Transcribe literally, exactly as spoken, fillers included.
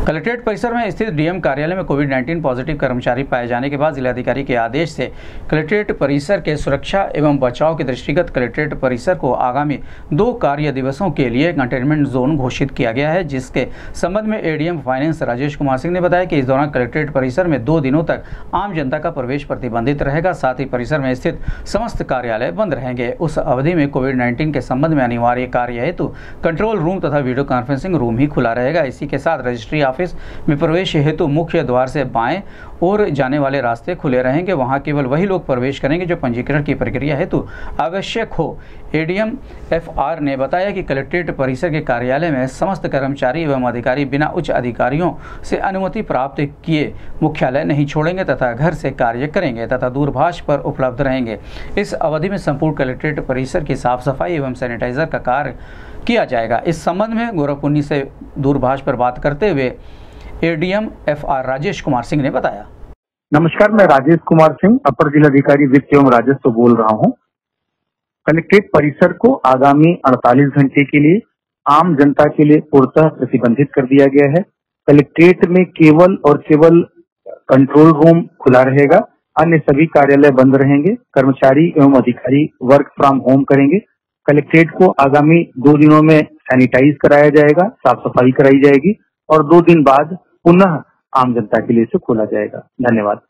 Collectorate परिसर में स्थित डीएम कार्यालय में कोविड उन्नीस पॉजिटिव कर्मचारी पाए जाने के बाद जिलाधिकारी के आदेश से कलेक्ट्रेट परिसर के सुरक्षा एवं बचाव के दृष्टिगत कलेक्ट्रेट परिसर को आगामी दो कार्य दिवसों के लिए कंटेनमेंट जोन घोषित किया गया है, जिसके संबंध में एडीएम फाइनेंस राजेश कुमार सिंह ने बताया कि इस दौरान कलेक्ट्रेट परिसर में दो दिनों तक आम जनता का प्रवेश प्रतिबंधित रहेगा। साथ ही परिसर में स्थित समस्त कार्यालय बंद रहेंगे। उस अवधि में कोविड उन्नीस के संबंध में अनिवार्य कार्य हेतु कंट्रोल रूम तथा वीडियो कॉन्फ्रेंसिंग रूम ही खुला रहेगा। इसी के साथ रजिस्ट्री ऑफिस में प्रवेश हेतु मुख्य द्वार से बाएं और जाने वाले रास्ते खुले रहेंगे। वहां केवल वही लोग प्रवेश करेंगे जो पंजीकरण की प्रक्रिया हेतु आवश्यक हो। एडीएम एफआर ने बताया कि कलेक्ट्रेट परिसर के कार्यालय में समस्त कर्मचारी एवं अधिकारी बिना उच्च अधिकारियों से अनुमति प्राप्त किए मुख्यालय नहीं छोड़ेंगे तथा घर से कार्य करेंगे तथा दूरभाष पर उपलब्ध रहेंगे। इस अवधि में संपूर्ण कलेक्ट्रेट परिसर की साफ सफाई एवं सैनिटाइजर का कार्य किया जाएगा। इस संबंध में गोरखपुन्नी से दूरभाष पर बात करते हुए एडीएम एफआर राजेश कुमार सिंह ने बताया। नमस्कार, मैं राजेश कुमार सिंह, अपर जिलाधिकारी वित्त एवं राजस्व बोल रहा हूं। कलेक्ट्रेट परिसर को आगामी अड़तालीस घंटे के लिए आम जनता के लिए पूर्णतः प्रतिबंधित कर दिया गया है। कलेक्ट्रेट में केवल और केवल कंट्रोल रूम खुला रहेगा, अन्य सभी कार्यालय बंद रहेंगे। कर्मचारी एवं अधिकारी वर्क फ्रॉम होम करेंगे। कलेक्ट्रेट को आगामी दो दिनों में सैनिटाइज कराया जाएगा, साफ सफाई कराई जाएगी और दो दिन बाद पुनः आम जनता के लिए इसे खोला जाएगा। धन्यवाद।